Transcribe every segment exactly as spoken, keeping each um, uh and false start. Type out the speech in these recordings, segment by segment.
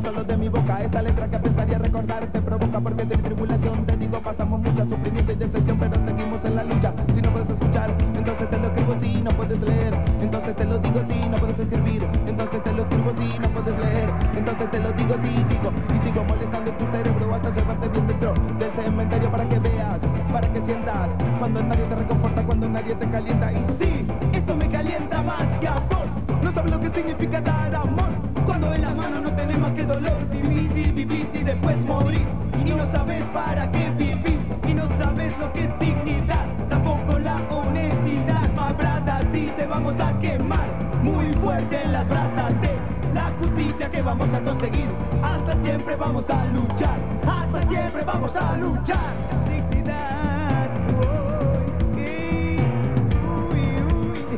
solo de mi boca. Esta letra que pensaría recordar te provoca, porque de tribulación te digo pasamos mucha sufrimiento y decepción, pero seguimos en la lucha. Si no puedes escuchar, entonces te lo escribo. Si no puedes leer, entonces te lo digo. Si no puedes escribir, entonces te lo escribo. Si no puedes leer, entonces te lo digo. Si sigo y sigo molestando tu cerebro hasta llevarte bien dentro del cementerio, para que veas, para que sientas, cuando nadie te reconforta, cuando nadie te calienta. Y sí, esto me calienta más que a vos. No sabes lo que significa dar amor, cuando en las manos no tenés más que dolor. Vivís y vivís y después morís, y no sabes para qué vivís, y no sabes lo que es dignidad, tampoco la honestidad. Más brada, si te vamos a quemar muy fuerte en las brasas de la justicia que vamos a conseguir. Hasta siempre vamos a luchar, hasta siempre vamos a luchar. Dignidad, uy, uy, uy.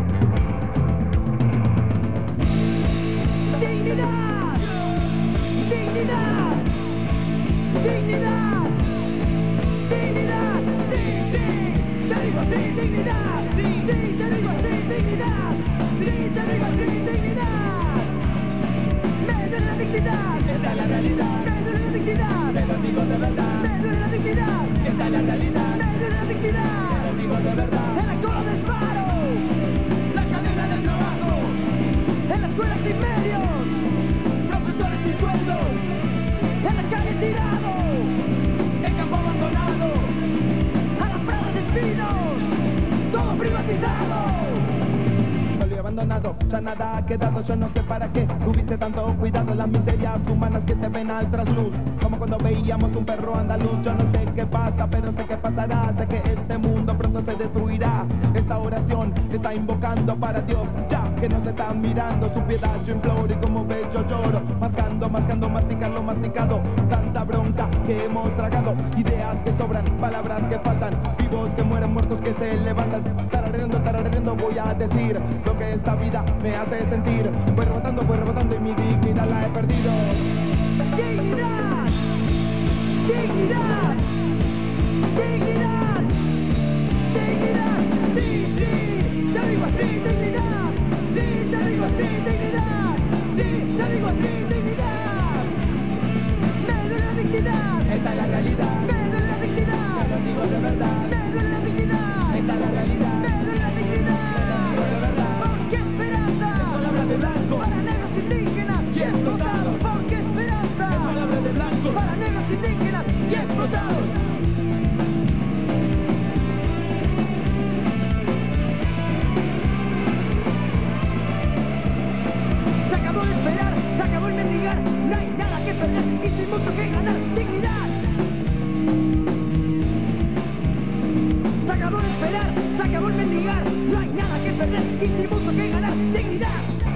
Dignidad, dignidad, dignidad, dignidad. Sí, sí, te digo así, dignidad. Sí, sí, te digo así, dignidad. Sí, te digo así, dignidad. Me duele la dignidad. Esta es la realidad. Me duele la dignidad. Te lo digo de verdad. Me duele la dignidad. Esta es la realidad. Me duele la dignidad. Te lo digo de verdad. En la cola del paro, la cadena del trabajo, en las escuelas sin medios, profesores sin sueldos, en la calle tirado, el campo abandonado, a las pradas de espinos, todo privatizado. Solo y abandonado, ya nada ha quedado, yo no sé para qué tuviste tanto cuidado. Las miserias humanas que se ven al trasluz, como cuando veíamos un perro andaluz. Yo no sé qué pasa, pero sé que pasará, sé que este mundo pronto se destruirá. Esta oración está invocando para Dios, ya que nos están mirando su piedad. Yo imploro y como ves yo lloro, mascando, mascando, masticando, masticado. Tanta bronca que hemos tragado, ideas que sobran, palabras que faltan, vivos que mueren, muertos que se levantan. Tarareando, tarareando voy a decir lo que esta vida me hace sentir. Voy rebotando, voy rebotando y mi dignidad la he perdido. Dignidad, dignidad, dignidad, dignidad. Sí, sí, te digo así, dignidad. Sí, te digo así, dignidad. Sí, te digo así, dignidad. Me duele la dignidad. Esta es la realidad. Me duele la dignidad. Te lo digo de verdad. Me duele la dignidad. Esta es la realidad. Me duele la dignidad. Te lo digo de verdad. Porque esperanza es palabra de blanco para negros indígenas y explotados. Porque esperanza es palabra de blanco para negros indígenas y explotados. Se acabó de esperar, se acabó el mendigar, no hay nada que perder y sin mucho que ganar. Dignidad. Se acabó de esperar, se acabó el mendigar, no hay nada que perder y sin mucho que ganar. Dignidad.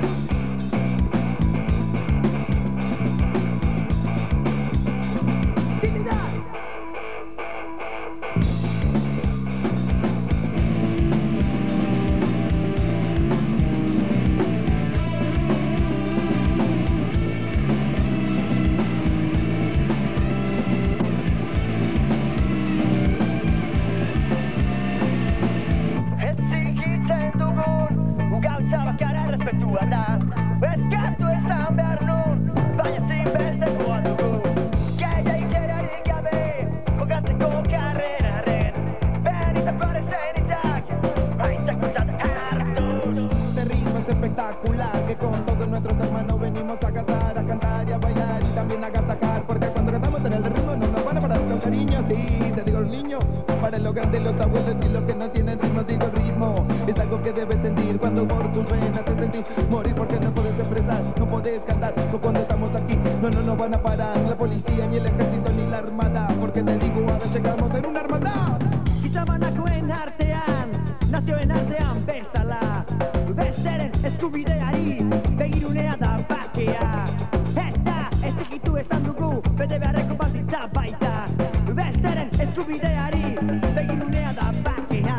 Espectacular, que con todos nuestros hermanos venimos a cazar, a cantar y a bailar y también a agasajar, porque cuando cantamos en el ritmo no nos van a parar los cariños. Sí, te digo niño, para los grandes, los abuelos y los que no tienen ritmo, digo ritmo. Es algo que debes sentir cuando por tus venas te sentís morir, porque no puedes expresar, no puedes cantar. O cuando estamos aquí, no, no nos van a parar la policía, ni el ejército, ni la armada, porque te digo, ahora llegamos en una hermandad. Kizamanako en artean, nació en artean, besala. Besteren eskubideari, begirunea da bakea. Eta ezikitu esan dugu, bete beharreko baldintza baita. Besteren eskubideari, begirunea da bakea.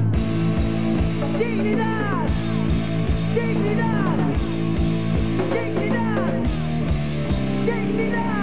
Dignidad, dignidad, dignidad, dignidad.